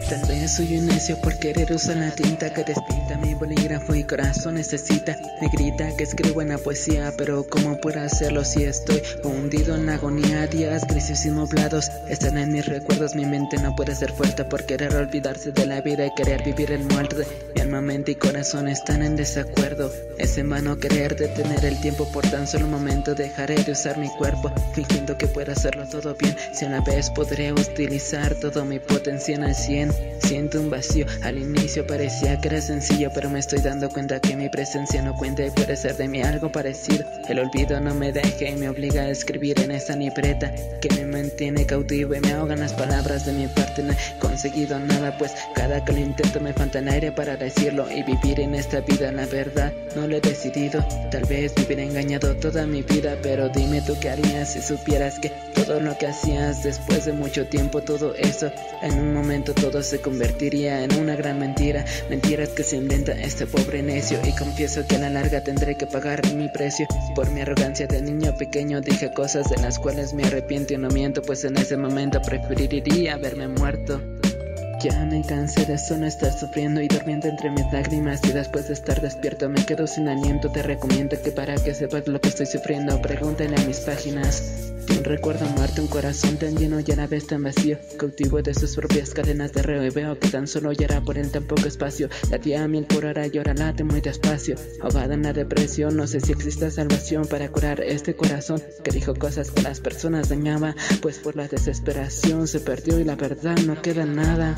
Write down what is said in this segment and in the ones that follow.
Tal vez soy un necio por querer usar la tinta que despinta mi bolígrafo y corazón necesita. Me grita que escribo en la poesía, pero ¿cómo puedo hacerlo si estoy hundido en la agonía? Días grises y nublados están en mis recuerdos. Mi mente no puede ser fuerte por querer olvidarse de la vida y querer vivir el muerte. Mi alma, mente y corazón están en desacuerdo. Es en vano querer detener el tiempo por tan solo un momento. Dejaré de usar mi cuerpo fingiendo que puedo hacerlo todo bien, si a la vez podré utilizar todo mi potencial al 100. Siento un vacío, al inicio parecía que era sencillo, pero me estoy dando cuenta que mi presencia no cuenta y puede ser de mí algo parecido. El olvido no me deja y me obliga a escribir en esta libreta que me mantiene cautivo y me ahogan las palabras de mi parte. No he conseguido nada, pues cada que lo intento me falta el aire para decirlo y vivir en esta vida. La verdad no lo he decidido, tal vez vivir engañado toda mi vida, pero dime tú qué harías si supieras que todo lo que hacías después de mucho tiempo, todo eso en un momento todo se convertiría en una gran mentira. Mentiras que se inventa este pobre necio, y confieso que a la larga tendré que pagar mi precio. Por mi arrogancia de niño pequeño dije cosas de las cuales me arrepiento y no miento, pues en ese momento preferiría haberme muerto. Ya me cansé de solo estar sufriendo y durmiendo entre mis lágrimas, y después de estar despierto me quedo sin aliento. Te recomiendo que para que sepas lo que estoy sufriendo, pregúntale a mis páginas. Un recuerdo muerto, un corazón tan lleno y a la vez tan vacío, cautivo de sus propias cadenas de reo, y veo que tan solo llora por el tan poco espacio. Latía a 1000 por hora y ahora late muy despacio, ahogada en la depresión. No sé si exista salvación para curar este corazón que dijo cosas que las personas dañaba, pues por la desesperación se perdió y la verdad no queda nada.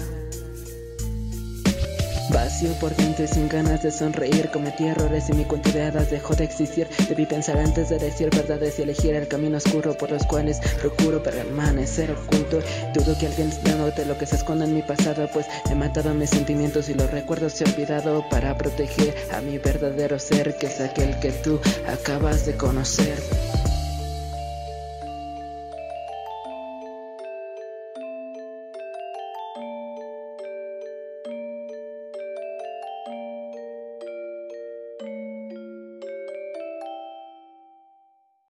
Vacío por dentro y sin ganas de sonreír, cometí errores y mi cuenta de hadas dejó de existir. Debí pensar antes de decir verdades y elegir el camino oscuro por los cuales procuro permanecer oculto. Dudo que alguien note lo que se esconde en mi pasado, pues he matado a mis sentimientos y los recuerdos he olvidado para proteger a mi verdadero ser, que es aquel que tú acabas de conocer.